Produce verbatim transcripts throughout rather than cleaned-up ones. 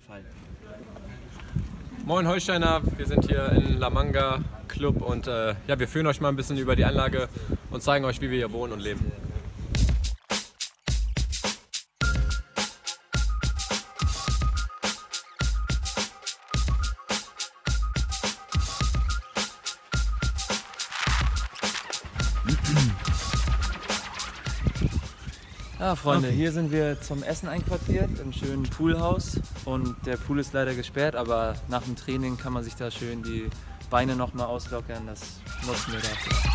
Fall. Moin Holsteiner, wir sind hier in La Manga Club und äh, ja, wir führen euch mal ein bisschen über die Anlage und zeigen euch, wie wir hier wohnen und leben. Ja, Freunde, Okay. hier sind wir zum Essen einquartiert im schönen Poolhaus und der Pool ist leider gesperrt, aber nach dem Training kann man sich da schön die Beine noch mal auslockern, das nutzen wir dafür.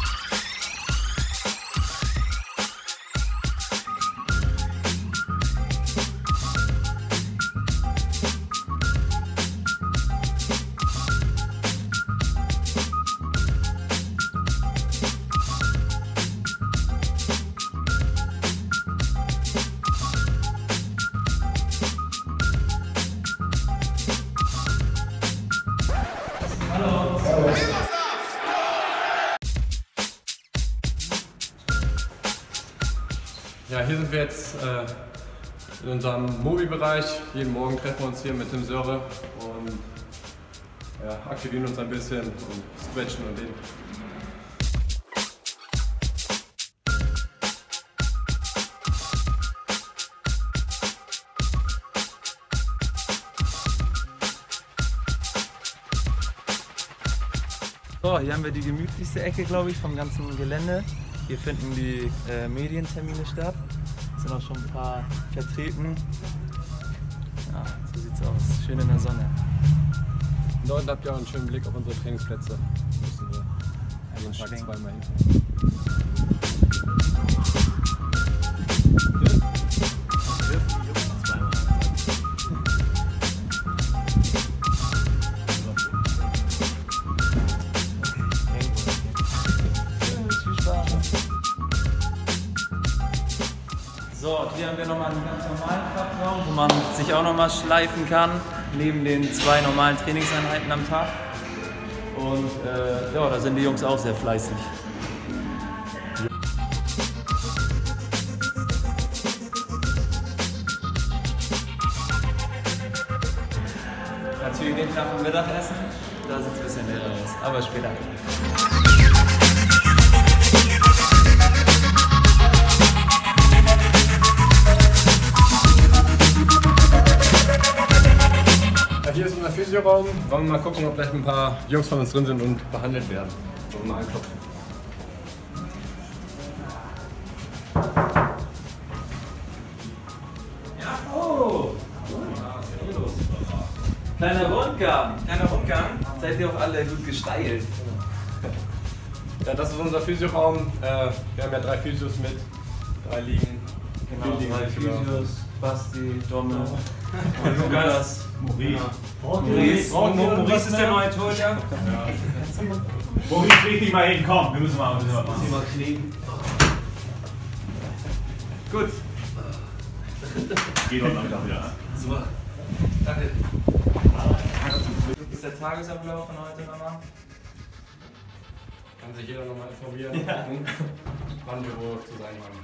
Ja, hier sind wir jetzt äh, in unserem Mobi-Bereich. Jeden Morgen treffen wir uns hier mit Tim Söre und ja, aktivieren uns ein bisschen und stretchen und dehnen. So, hier haben wir die gemütlichste Ecke, glaube ich, vom ganzen Gelände. Hier finden die äh, Medientermine statt. Es sind auch schon ein paar vertreten. Ja, so sieht's aus. Schön in der Sonne. Und dort habt ihr auch einen schönen Blick auf unsere Trainingsplätze. Da müssen wir jeden Tag Schwenken. zweimal hin. So, hier haben wir nochmal einen ganz normalen Kraftraum, wo man sich auch nochmal schleifen kann, neben den zwei normalen Trainingseinheiten am Tag. Und äh, ja, da sind die Jungs auch sehr fleißig. Natürlich nicht nach dem Mittagessen, da sieht es ein bisschen leerer aus, aber später. Hier ist unser Physioraum. Wollen wir mal gucken, ob gleich ein paar Jungs von uns drin sind und behandelt werden. Wollen wir mal anklopfen. Ja, oh! Kleiner Rundgang, kleiner Rundgang. Seid ihr auch alle gut gesteilt? Ja, das ist unser Physioraum. Äh, wir haben ja drei Physios mit, drei Liegen. Genau, Vier Liegen, drei genau. Physios, Basti, Domme und Lukas. Maurice. Maurice. Maurice ist der neue Torhüter. Maurice, leg dich mal hin, komm, wir müssen mal ein bisschen was machen. Mal knien. Gut. Geht heute Nachmittag wieder, ne? Super. Danke. Wie ist der Tagesablauf von heute nochmal? Kann sich jeder nochmal informieren, Ja. gucken, wann wir wo zu sein haben.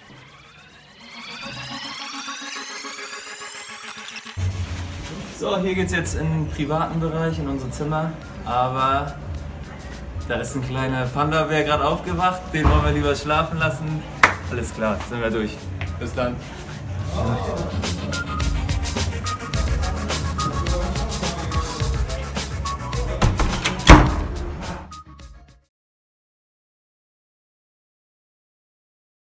So, hier geht's jetzt in den privaten Bereich, in unser Zimmer. Aber da ist ein kleiner Panda-Bär gerade aufgewacht, den wollen wir lieber schlafen lassen. Alles klar, sind wir durch. Bis dann.